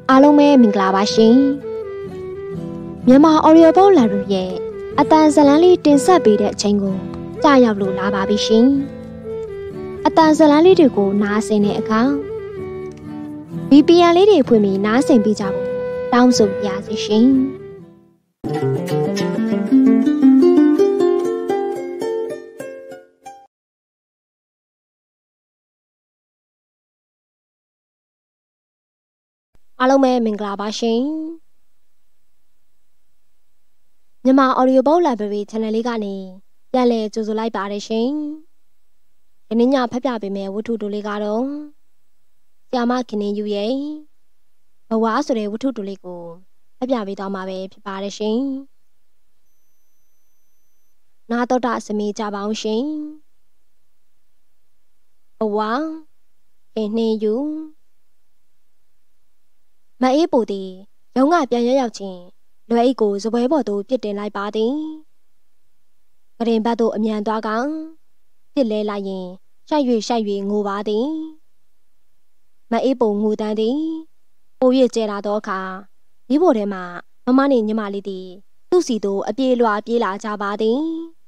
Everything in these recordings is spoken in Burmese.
အားလုံးပဲမင်္ဂလာပါရှင်မြန်မာ Audible Library ရဲ့အတန်ဇလန်းလေးတင်ဆက်ပေးတဲ့အချိန်ကိုကြာရောက်လို့လာပါပြီရှင်အတန်ဇလန်းလေးတွေကိုနားဆင်တဲ့အခါ VPN လေးတွေဖွင့်ပြီးနားဆင်ပေးကြဖို့တောင်းဆိုပါရစေရှင်အားလုံးပဲမင်္ဂလာပါရှင်မြန်မာ Audible Library Channel လေးကနေပြန်လည်ကြိုဆိုလိုက်ပါတယ်ရှင်ဒီနေ့ညဖတ်ပြပေးမယ့်ဝတ္ထုတိုလေးကတော့ဆရာမခင်နေယူရဲ့ဘဝဆိုတဲ့ဝတ္ထုတိုလေးကိုဖတ်ပြပေးသွားမှာပဲဖြစ်ပါတယ်ရှင်နာတော်တာစမေးကြပါအောင်ရှင်ဘဝခင်နေယူမအေးပူသည်ရုံးကပြန်ရောက်ချင်းလွယ်အိတ်ကိုစပွဲပေါ်သို့ပြစ်တင်လိုက်ပါသည်ကရင်ဘတ်သို့အမြန်သွားကပြစ်လဲလိုက်ရင်ရှိုက်၍ငိုပါသည်မအေးပူငိုတန်းသည်ပို၍ကျဲလာသောအခါဒီဘိုထဲမှမမနှင့်ညီမလေးသည်သူ့စီသို့အပြေးလွှာပြေးလာကြပါသည်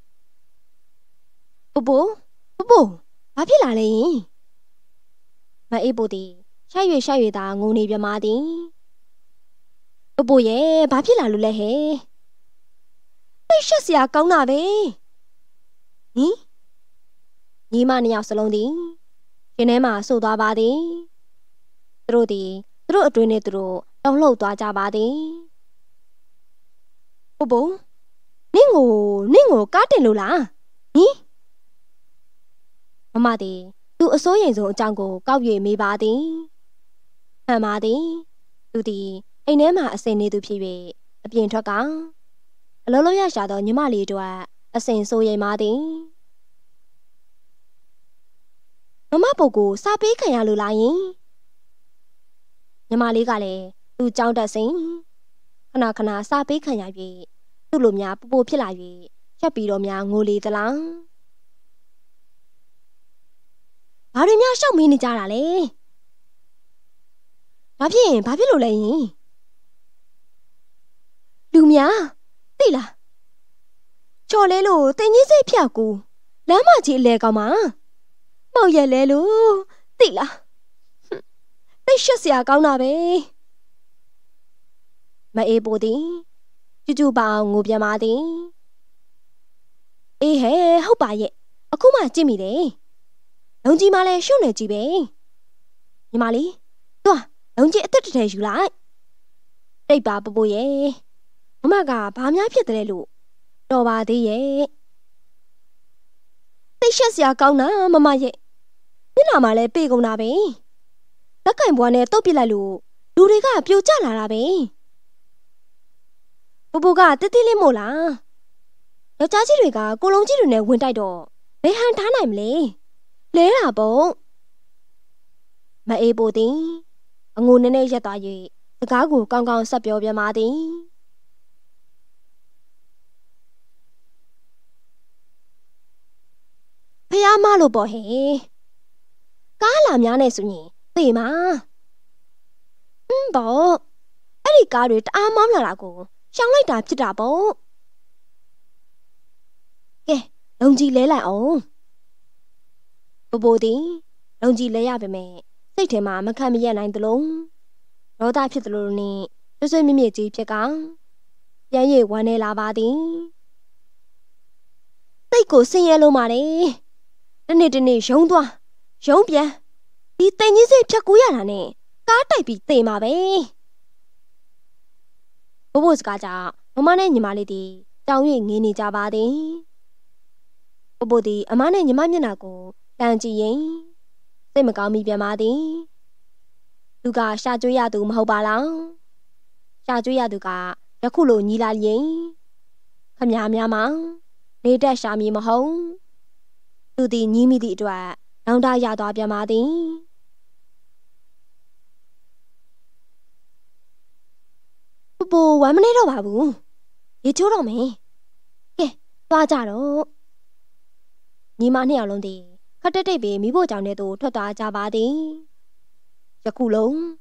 ပူဘာဖြစ်လာလဲမအေးပူသည်ရှိုက်၍သာငိုနေပြမသည်ပူရဲ့ဘာဖြစ်လာလို့လဲဟဲ့သိရှက်စရာကောင်းတာပဲဟင်ညီမနှစ်ယောက်စလုံးသည်ရင်ထဲမှာဆို့သွားပါသည်သူတို့အတွင်းနဲ့သူတို့တောင်းလှုပ်သွားကြပါသည်ပူနင့်ကိုကားတင်လို့လားဟင်မမသည်သူအစိုးရိမ်ဆုံးအကြောင်းကိုကောက်၍မေးပါသည်မှန်ပါသည်သူသည်အိမ်ထဲမှာအစင်နေသူဖြစ်၍အပြင်ထွက်ကအလုံးလုံးရရှာသောညီမလေးတို့အစင်ဆိုးရိမ်ပါသည်မမပုတ်ကိုစားပေးခံရလို့လားယင်ညီမလေးကလည်းသူ့ကြောင်းတက်စဉ်ခဏစားပေးခံရ၍သူ့လိုများပူဖြစ်လာ၍ချက်ပြီးတော့များငိုလေသလားဘာတွေများရှောက်မင်းနေကြတာလဲဘာဖြစ်လို့လဲယင်လူများသိလားချော်လဲလို့တင်ကြီးစိတ်ဖြောက်ကူလမ်းမကြီးအလဲကောင်မှာမောက်ရက်လဲလို့သိလားသိရှက်စရာကောင်းတာပဲမအေးပိုသည်ကျူပါအောင်ငိုပြန်ပါသည်အေးဟဲ့ဟုတ်ပါရဲ့အခုမှကြည့်မိတယ်လုံးကြီးမလဲရှုံနေကြည့်ပဲညီမလေးသွားလုံးကြီးအသက်တထဲယူလိုက်တိတ်ပါပူရဲ့မမကဘာများဖြစ်တယ်လို့တော်ပါသေးရဲ့သိရှက်စရာကောင်းတာမမရဲ့မျက်နှာမှာလဲပေကုန်တာပဲလက်ကင်ဘွားနဲ့တုတ်ပစ်လိုက်လို့လူတွေကပြိုကျလာတာပဲပူကတိတိလေးမို့လားယောက်ျားကြီးတွေကကိုလုံးကြီးတွေနဲ့ဝင်တိုက်တော့ဘယ်ဟန်ထားနိုင်မလဲလဲတာပေါ့မအေးပိုသည်အငိုနဲ့ရက်သွား၍စကားကိုကောင်းကောင်းဆက်ပြောပြပါသည်ဖះမလို့ပေါ့ဟဲ့ကားလာများနေဆိုရင်သိမှာပေါ့အဲ့ဒီကားတွေတအားမောင်းလာတာကိုရှောင်လိုက်တာဖြစ်တာပေါ့ကဲလုံကြီးလဲလိုက်အောင်ပူသည်လုံကြီးလဲရပါမယ်စိတ်ထဲမှာမခံမရက်နိုင်သလိုဒေါသဖြစ်သလိုနဲ့ဆွမြင့်ကြီးဖြစ်ကပြန်ရည်ဝမ်းနေလာပါသည်စိတ်ကိုဆင်းရဲလို့ပါတယ်တနေ့ရုံပြန်ဒီတိမ်ကြီးစိတ်ဖြတ်ကူးရတာနဲ့ကားတိုက်ပြီးသေမှာပဲဘိုးစကားကြောင့်မမနဲ့ညီမလေးသည်တောင်း၍ငင်းနေကြပါသည်ဘိုးသည်အမနဲ့ညီမမျက်နှာကိုတန်ကြည့်ရင်စိတ်မကောင်းမိပြန်ပါသည်သူကရှာကျွေးရသူမဟုတ်ပါလားရှာကျွေးရသူကယခုလိုညီလာရင်ခမများမှာနေတက်ရှာမည်မဟုတ်သူသည်ညီးမိသည့်အတွက်နောင်တရသွားပြန်ပါသည်ပူဝမ်းမနေတော့ပါဘူးရေချိုးတော့မယ်ကဲသွားကြတော့ညီမနှစ်ယောက်လုံးသည်ခက်တိတ်ပြီးမိဖို့ကြောင့်တဲ့သူထွက်သွားကြပါသည်ယခုလုံး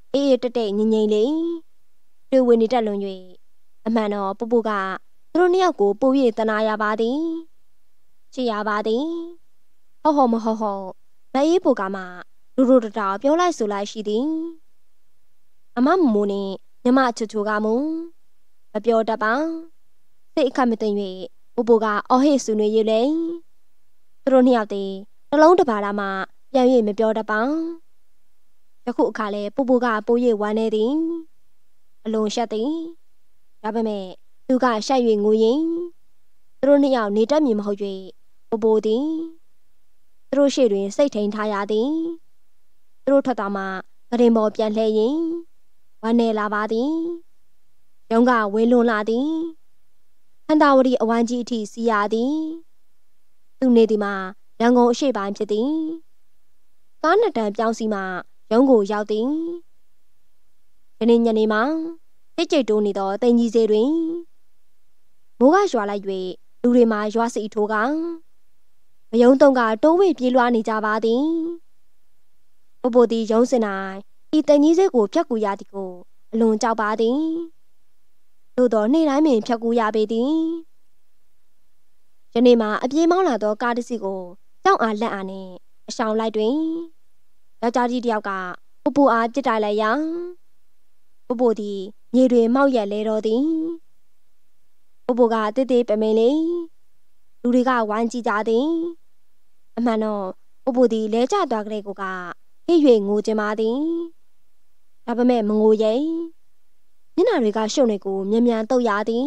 အေးတက်တဲ့ငိမ့်လေးတွေ့ဝင်နေတတ်လွန်၍အမှန်တော့ပူပူကသူတို့နှစ်ယောက်ကိုပို၍တနာရပါသည်ချစ်ရပါသည်ဟုတ်မဟုတ်မအေးပူကမှလူတတာပြောလိုက်ဆိုလိုက်ရှိသည်အမမမိုးနဲ့ညီမချူချူကမူမပြောတတ်ပါစိတ်အခက်မသိ၍ပူပူကအော်ဟစ်ဆူနေရလေသူတို့နှစ်ယောက်တည်းနှလုံးတပါးလာမှပြန်၍မပြောတတ်ပါယခုအခါလဲပူပူကပို၍ဝမ်းနေသည်အလွန်ရှက်သည်ဒါပေမဲ့သူကရှက်၍ငိုရင်သူတို့နှစ်ယောက်နေတတ်မည်မဟုတ်၍ပူပူသည်သူတို့ရှေ့တွင်စိတ်ထိန်ထားရသည်သူတို့ထွက်သွားမှဂရင်ပေါ်ပြန်လှည့်ရင်ဝမ်းနေလာပါသည်ရုံးကဝေးလွန်လာသည်ဟန်တာဝရီအဝမ်းကြီးအထိစီးရသည်သူနေသည်မှာရန်ကုန်အရှိပိုင်းဖြစ်သည်ကားနှစ်တန်းပြောင်းစီမှရုံးကိုရောက်သည်ယနေ့ညနေမှာကြိတ်တိုးနေသောတင်ကြီးစေတွင်မိုးကရွာလိုက်၍လူတွေမှာရွာစီထိုးကမယုံတုံးကတိုးဝေပြေးလွှားနေကြပါသည်ပပိုသည်ရုံးစင်၌ဤတင်ကြီးစေကိုဖြတ်ကူရသည်ကိုအလွန်ကြောက်ပါသည်သို့သောနေ့တိုင်းပင်ဖြတ်ကူရပေသည်ယနေ့မှာအပြေးမောင်းလာသောကားတစ်စီးကိုကြောက်အားလက်အားနှင့်အရှောင်လိုက်တွင်ယောက်ျားကြီးတစ်ယောက်ကပူအားပြစ်တိုက်လိုက်ရာပူသည်မြေတွင်မောက်ရက်လဲတော်သည်ပူကတေးသေးပမင်းလေးလူတွေကဝိုင်းကြည့်ကြသည်အမှန်တော့ပူသည်လဲကျသွားကြတဲ့ကိုကဟိ၍ငိုကြပါသည်ဒါပေမဲ့မငိုရဲ့မျက်နှာတွေကရှုပ်နေကိုမြန်မြန်တုတ်ရသည်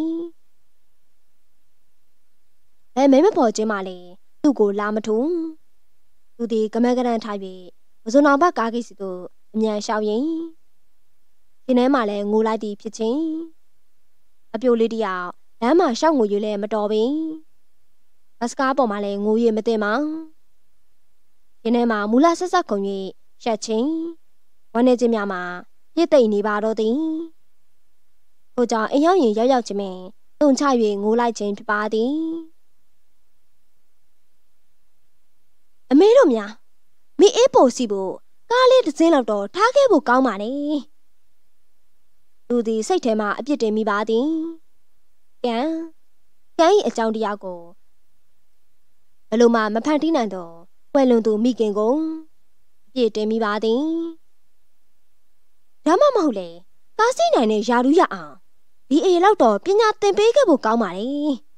မဲမပေါ်ခြင်းမလေသူ့ကိုလာမထူသူသည်ကမန်းကရန်ထား၍မစုံအောင်ဘကားကိစီတို့အမြန်လျှောက်ရင်ဒီထဲမှာလည်းငိုလိုက်သည်ဖြစ်ချင်းအပြိုလေးတယောက်လမ်းမှာရှောက်ငိုရလဲမတော်ပင်ဘတ်စကားပေါ်မှာလည်းငိုရမသိမောင်ဒီထဲမှာမူလဆက်ဆက်ခုံ၍ရှက်ချင်းဝမ်းနေခြင်းများမှာပြည့်သိမ့်နေပါတော့သည်ထို့ကြောင့်အိမ်ရောက်ရင်ရောက်ချင်းပင်တုန်ချ၍ငိုလိုက်ခြင်းဖြစ်ပါသည်အမေတို့များမိအေးပိုစီဖို့ကားလေးတစ်စင်းလောက်တော့ထားခဲ့ဖို့ကောင်းပါလေသူသည်စိတ်ထဲမှာအပြစ်တင်မိပါသည်ကံ၏အကြောင်းတရားကိုဘလို့မှမဖန်တီးနိုင်တော့ွယ်လွန်သူမိခင်ကိုအပြစ်တင်မိပါသည်ဒါမှမဟုတ်လေကားစီးနိုင်တဲ့ယာရူးရအောင်ဒီအေလောက်တော့ပညာသင်ပေးခဲ့ဖို့ကောင်းပါလေ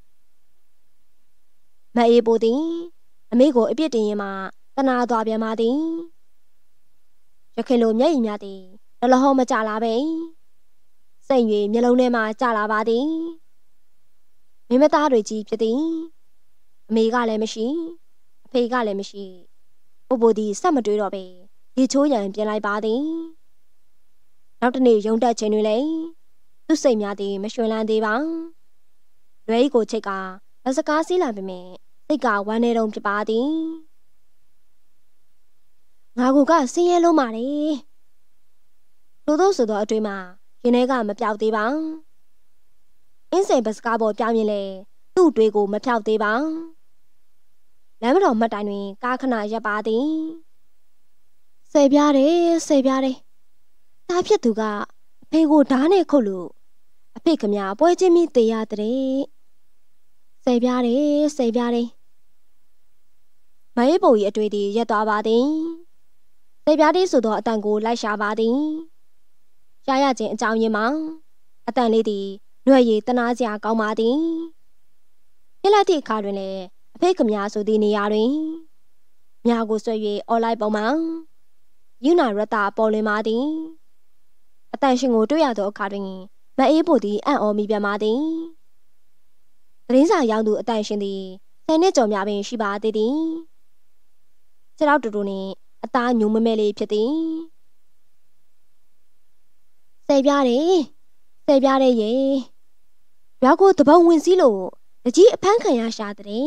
မအေးပိုသည်အမေကိုအပြစ်တင်ရင်မှတနာသွားပြန်ပါသည်ရခင်လိုမျက်ရည်များသည်လလဟောမကြလာပဲစိတ်၍မျက်လုံးထဲမှကျလာပါသည်မင်းမသားတွေကြီးဖြစ်သည်အမေကလည်းမရှိအဖေကလည်းမရှိပူသည်ဆက်မတွေးတော့ပဲရေချိုးရန်ပြင်လိုက်ပါသည်နောက်တနေ့ရုံတက်ခြင်းတွင်လည်းသူ့စိတ်များသည်မရွှင်လန်းသေးပါလွဲကိုချိတ်ကလက်စကားစီးလာပေမဲ့စိတ်ကဝမ်းနေတုံဖြစ်ပါသည်ငါကဆင်းရဲလုံးပါလေထို့သောဆိုသောအတွေ့မှာရင်ထဲကမပြောက်သေးပါအင်းစိန်ဘတ်စကားပေါ်ပြောင်းရင်လေသူ့တွေးကိုမဖြောက်သေးပါလမ်းမတော်မှတ်တိုင်တွင်ကားခဏရပ်ပါသည်ဆယ်ပြားတယ်သားဖြစ်သူကအဖေကိုဓားနဲ့ခုတ်လို့အဖေခမပွဲချင်းမိသေးရတဲ့ဆယ်ပြားတယ်မအေးပုံကြီးအတွေ့သည်ရက်သွားပါသည်ဆယ်ပြားသည်ဆိုသောအတန်ကိုလိုက်ရှာပါသည်ရှားရခြင်းအကြောင်းရင်းမှာအတန်လေးသည်နှွက်ရည်တနာစရာကောင်းပါသည်ပြလိုက်သည့်အခါတွင်လည်းအဖေခမဆိုသည့်နေရာတွင်မြာကိုဆွဲ၍အော်လိုက်ပုံမှာယူနာရတာပေါ်လွင်ပါသည်အတန်ရှင်ကိုတွေ့ရသောအခါတွင်မအေးပိုသည်အံ့ဩမိပြန်ပါသည်သတင်းစာရောက်သူအတန်ရှင်သည်10နှစ်ကျော်များပင်ရှိပါသေးသည်ခြေထောက်တူတူနှင့်အသားညုံမမဲလေးဖြစ်သည်ဆယ်ပြားတယ်ရေရွာကိုတပုံဝင်စည်းလို့တကြီးအဖမ်းခံရရှာတဲ့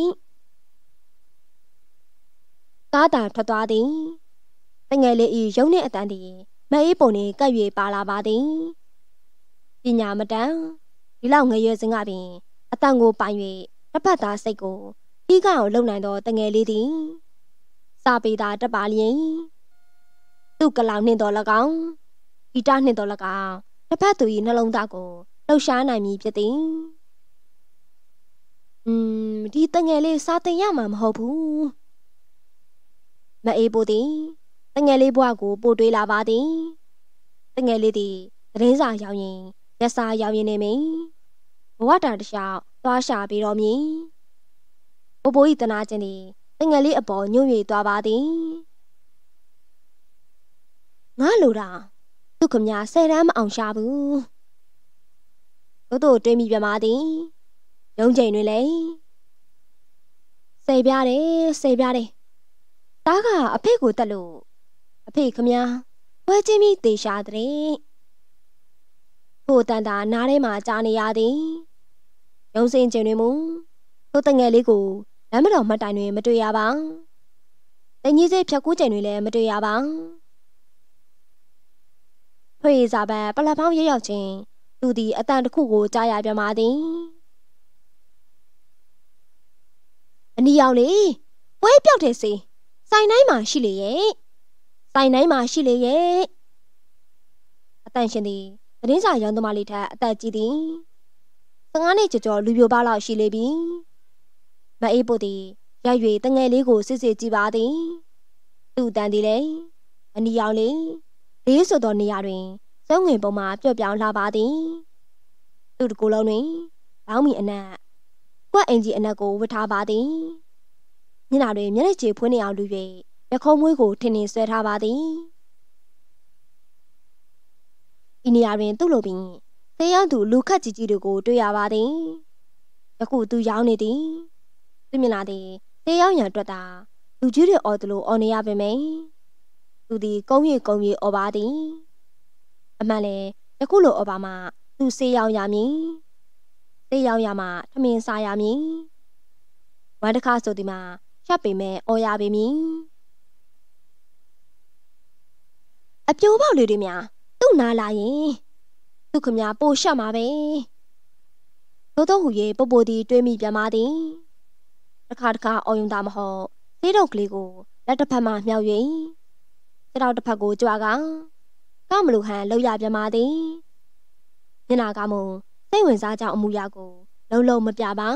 ကားတာထွက်သွားသည်တငယ်လေးဤရုံနှင့်အတန်သည်မအေးပုံနှင့်ကပ်၍ပါလာပါသည်ပညာမတန်ဒီလောက်ငယ်ရွယ်စဉ်ကပင်အတန်ကိုပိုင်၍တစ်ဖက်သားစိတ်ကိုပြီးကအောင်လုံနိုင်သောတငယ်လေးသည်စာပေသာတက်ပါလျင်သူ့ကလောင်နှင့်တော်၎င်းဒီတာနှစ်တော်လကောင်တစ်ဖက်သူ၏နှလုံးသားကိုလှုပ်ရှားနိုင်မည်ဖြစ်သည်ဒီတငယ်လေးစာတင်ရမှာမဟုတ်ဘူးမအေးပိုသည်တငယ်လေးဘွားကိုပို့တွေးလာပါသည်တငယ်လေးသည်သတင်းစာရောက်ရင်ရက်စာရောက်ရင်နေမည်ဘဝတာတခြားသွားရှာပြီးတော့မည်ဘိုးဘိုး၏တနာခြင်းသည်တငယ်လေးအပေါ်ညှို့၍သွားပါသည်ငါလိုတာသူခမညာ10 တန်းမအောင်ရှာဘူးတို့တွေးမိပြမသည်ရုံးချိန်တွေလေစေပြားတယ်တားကအဖေကိုတက်လို့အဖေခမညာဝဲချင်းပြီးတေရှာတဲ့ကိုတန်တာနားထဲမှာကြားနေရသည်ရုံးစင်းချိန်တွေမူတို့တငယ်လေးကိုလမ်းမတော်မှတ်တိုင်တွေမတွေ့ရပါတကြီးစိတ်ဖြတ်ကူးချိန်တွေလည်းမတွေ့ရပါဖွေစားပန်ပလက်ဖောင်းရရောက်ချင်းသူသည်အတန်တစ်ခုကိုကြားရပြန်ပါသည်အနီရောက်လေပွဲပြောက်တယ်စေဆိုင်တိုင်းမှာရှိလေရဲ့အတန်ရှင်သည်သတင်းစာရောင်းသမားလေးထက်အသက်ကြီးသည်15 နှစ်ကျော်လူပြိုပါလောက်ရှိလေပြီမအေးပို့သည်ရိုက်၍တငယ်လေးကိုစစ်စစ်ကြည့်ပါသည်သူ့တန်သည်လေအနီရောက်လေလေးဆိုသောနေရာတွင်စုံငင်ပုံမှာပျော့ပြောင်းလာပါသည်သူ့တကူလုံးတွင်လောင်းမီအနက်ကွက်အင်ကြီးအနက်ကိုဝတ်ထားပါသည်မျက်နှာတွင်မျက်နှာချေဖွေးနေအောင်လူ၍ရခုံးမွေးကိုထင်ထင်ဆွဲထားပါသည်ဤနေရာတွင်သူ့လိုပင်ဆေးရောက်သူလူခတ်ကြီးကြီးတို့ကိုတွေ့ရပါသည်ယခုသူရောင်းနေသည်သူမျက်နှာသည်ဆေးရောက်ရန်အတွက်သာလူကြီးတွေအော်သလိုအော်နေရပေမယ့်သူသည်ကုန်း၍အော်ပါသည်အမှန်လေယခုလိုအော်ပါမှသူဆေးရောက်ရမည်ဆေးရောက်ရမှထမင်းစားရမည်ဝမ်းတစ်ခါဆိုသည်မှာဖြတ်ပေမဲ့အော်ရပေမည်အပြိုးပေါက်လေးတွေများသူ့နားလာရင်သူခမညာပိုရှက်မှာပဲသို့ဟူ၍ပိုသည်တွေးမိပြန်ပါသည်တစ်ခါအော်ယုံတာမဟုတ်သေးတော့ကလေးကိုလက်တစ်ဖက်မှမြောက်၍ခြေထောက်တစ်ဖက်ကိုကြွားကမလို့ဟန်လှုပ်ရပြန်ပါသည်မျက်နာကမှစိတ်ဝင်စားကြောင်းအမူအရာကိုလုံးမပြပါ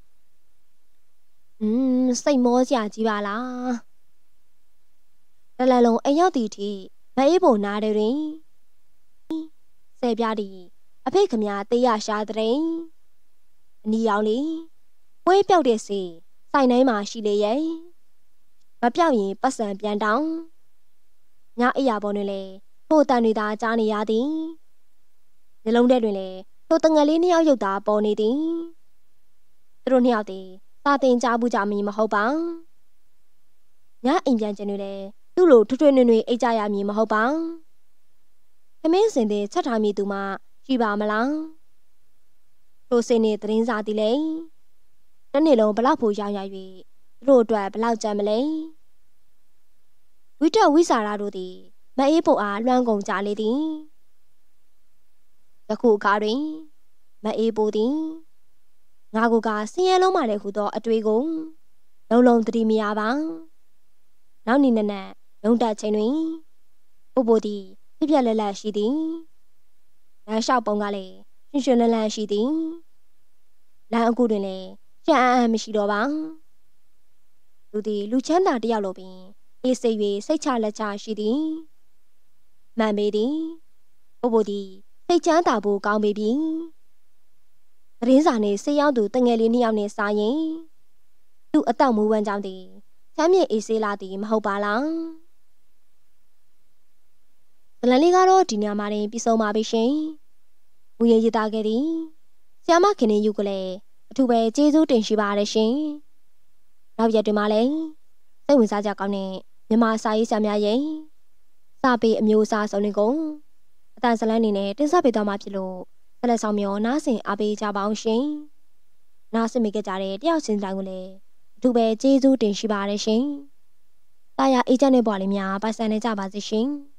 စိတ်မောစရာကြီးပါလားတလန်လုံးအိမ်ရောက်သည့်ထိမအေးပုံနားတွင်ဆယ်ပြားသည်အဖေခမညာတေးရရှာတဲ့အနီရောင်လေးပွဲပြောက်တဲ့စီဆိုင်တိုင်းမှာရှိလေရဲ့မပြောက်ရင်ပတ်စံပြန်တောင်းညအိယာပေါ်တွင်လေထိုတန်တွေသာကြားနေရသည်နှလုံးထဲတွင်လေထိုတငယ်လေးနှစ်ယောက်ရုပ်သာပေါ်နေသည်သူတို့နှစ်ယောက်သည်စာတင်ကြဘူးကြမည်မဟုတ်ပါညအိမ်ပြန်ခြင်းတွေလေသူ့လိုထွေနွေအိတ်ကြရမည်မဟုတ်ပါသမင်းစင်တဲ့ချက်ထားမိသူမှရှိပါမလားထိုစင်နေသတင်းစာသည်လေတစ်နေ့လုံးဘလောက်ဖို့ရောင်းရ၍သူတို့အတွက်ဘလောက်ကြမ်းမလဲဝိတက်ဝိစာရတို့သည်မအေးဖို့အားလွှမ်းကုန်ကြလေသည်ယခုအခါတွင်မအေးဖို့သည်ငါကိုကဆင်းရဲလုံးမှလည်းဟူသောအတွေ့ကိုလုံးသတိမရပါနောက်နေ့နက်ရုံးတက်ချိန်တွင်ပိုသည်ပြက်လက်ရှိသည်လမ်းလျှောက်ပုံကလည်းရွှင်လန်းရှိသည်လမ်းအခုတွင်လည်းကြံအံ့မရှိတော့ပါသူသည်လူချမ်းသာတယောက်လိုပင်အေးစိတ်၍စိတ်ချလက်ချရှိသည်မှန်ပေသည်ပိုသည်စိတ်ချမ်းသာဖို့ကောင်းပေပြီသတင်းစာနှင့်ဆေးရောက်သူတငယ်လေးနှစ်ယောက်နှင့်စားရင်သူအတောက်မူဝမ်းကြောင်းသည်ချမ်းမြေအေးဆေးလာသည်မဟုတ်ပါလားဇလန်လေးကတော့ဒီညမှာတင်ပြီးဆုံးပါပြီရှင်။မူရည်သားခဲ့သည်ဆရာမခင်နေယူကလည်းအထူးပဲကျေးဇူးတင်ရှိပါတယ်ရှင်။နောက်ရက်တွေမှာလည်းစိတ်ဝင်စားကြကောင်းတဲ့မြန်မာစာရေးဆရာများရဲ့စာပေအမျိုးအစားစုံတွေကိုအတန်ဇလန်နေနဲ့တင်ဆက်ပေးသွားမှာဖြစ်လို့ဆက်လက်ဆောင်မျှော်နားဆင်အားပေးကြပါအောင်ရှင်။နားဆင်မိကြတဲ့တယောက်ချင်းတိုင်းကိုလည်းအထူးပဲကျေးဇူးတင်ရှိပါတယ်ရှင်။တာယာအေဂျင့်တွေပေါ်လေးများပိုင်ဆိုင်နေကြပါစေရှင်။